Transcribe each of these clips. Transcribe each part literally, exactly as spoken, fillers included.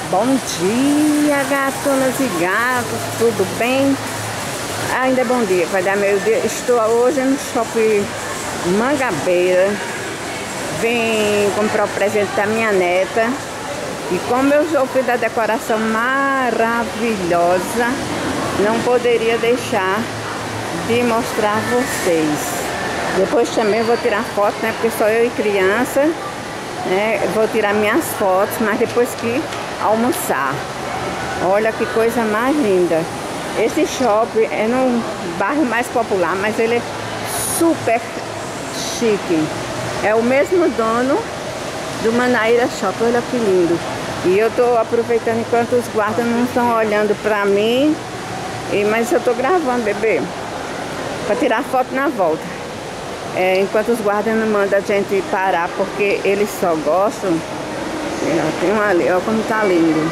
Bom dia, gatonas e gatos, tudo bem? Ainda é bom dia, vai dar meio dia. Estou hoje no shopping Mangabeira. Vim comprar o presente da minha neta. E como eu já fiz a decoração maravilhosa, não poderia deixar de mostrar a vocês. Depois também vou tirar foto, né? Porque sou eu e criança, né? Vou tirar minhas fotos, mas depois que almoçar. Olha que coisa mais linda. Esse shopping é num bairro mais popular, mas ele é super chique. É o mesmo dono do Manaíra Shopping. Olha que lindo. E eu tô aproveitando enquanto os guardas não estão olhando pra mim. E, mas eu tô gravando, bebê, pra tirar foto na volta. É, enquanto os guardas não mandam a gente parar, porque eles só gostam. Tem um ali, olha como tá lindo.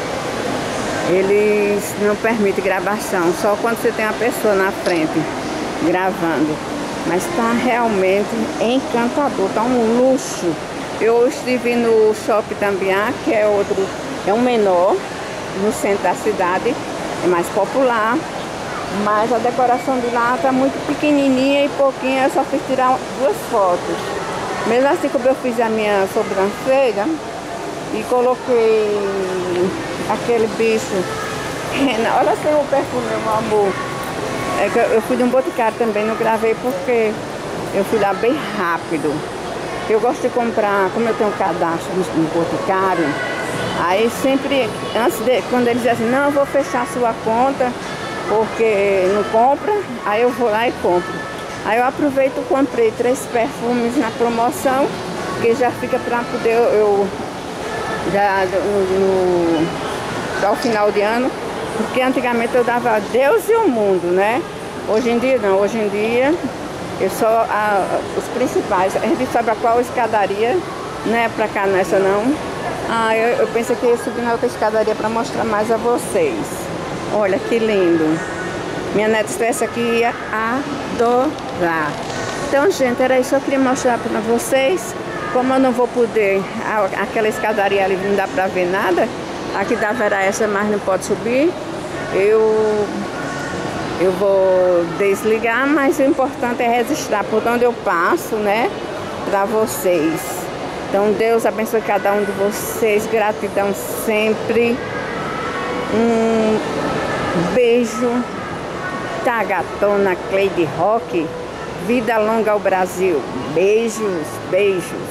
Eles não permitem gravação, só quando você tem uma pessoa na frente gravando. Mas tá realmente encantador, tá um luxo. Eu estive no Shopping Tambiá, que é outro, é um menor, no centro da cidade, é mais popular. Mas a decoração de lá tá muito pequenininha e pouquinha, eu só fiz tirar duas fotos. Mesmo assim, como eu fiz a minha sobrancelha e coloquei aquele bicho. Olha assim o perfume, meu amor. É que eu fui de um boticário também, não gravei porque eu fui lá bem rápido. Eu gosto de comprar, como eu tenho um cadastro no boticário, aí sempre, antes de, quando eles dizem assim, não, eu vou fechar a sua conta, porque não compra, aí eu vou lá e compro. Aí eu aproveito e comprei três perfumes na promoção, que já fica para poder eu, eu já no, no, ao final de ano, porque antigamente eu dava a Deus e o mundo, né? Hoje em dia não, hoje em dia eu só a, os principais. A gente sabe a qual escadaria, não é pra cá nessa não. Ah, eu, eu pensei que ia subir na outra escadaria para mostrar mais a vocês. Olha que lindo. Minha neta essa aqui ia adorar. Então, gente, era isso que eu queria mostrar para vocês. Como eu não vou poder, aquela escadaria ali não dá para ver nada. Aqui dá vera essa, mas não pode subir. Eu, eu vou desligar, mas o importante é registrar por onde eu passo, né? Para vocês. Então, Deus abençoe cada um de vocês. Gratidão sempre. Um beijo da gatona Cleide Roque. Vida longa ao Brasil. Beijos, beijos.